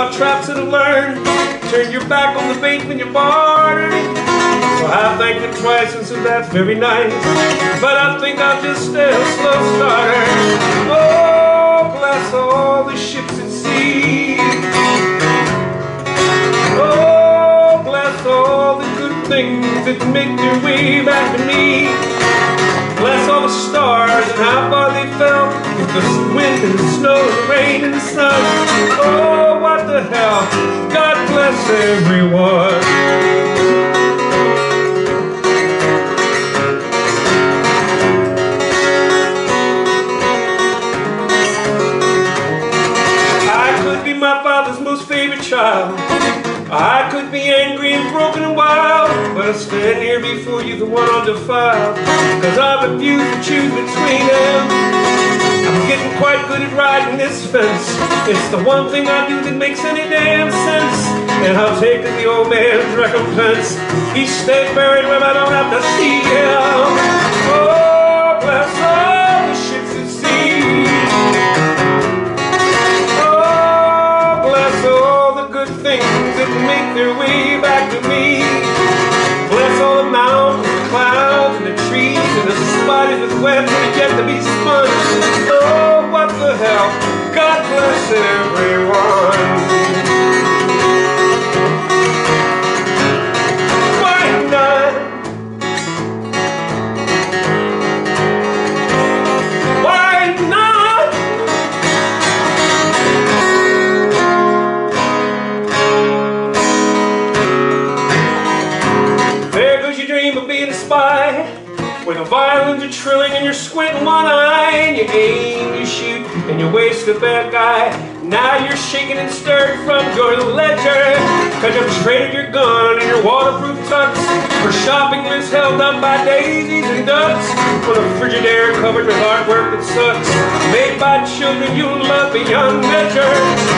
about traps that'll learn. Turn your back on the bait when you're bartering. So I thanked him twice and said that's very nice, but I think I'll just stay a slow starter. Oh, bless all the ships at sea. Oh, bless all the good things that make their way back to me. Bless all the stars and how far they fell with the wind and the snow and the rain and the sun. Oh, what the hell? God bless everyone. My father's most favorite child. I could be angry and broken and wild, but I stand here before you, the one undefiled, cause I refuse to choose between them. I'm getting quite good at riding this fence. It's the one thing I do that makes any damn sense, and I'll take the old man's recompense. He stayed buried where I don't have to see him. Oh, bless all the ships at sea. Things that make their way back to me. Bless all the mountains, the clouds, and the trees, and the spiders with webs that are yet to be spun. Oh, what the hell? God bless everyone. Why not? Why not? Of being a spy, where the violins are trilling and you're squinting one eye, and you aim, you shoot, and you waste a bad guy. Now you're shaking and stirred from your ledger, cause you've traded your gun and your waterproof tux for shopping lists held up by daisies and ducks, for a Frigidaire covered with artwork that sucks, made by children you love beyond measure.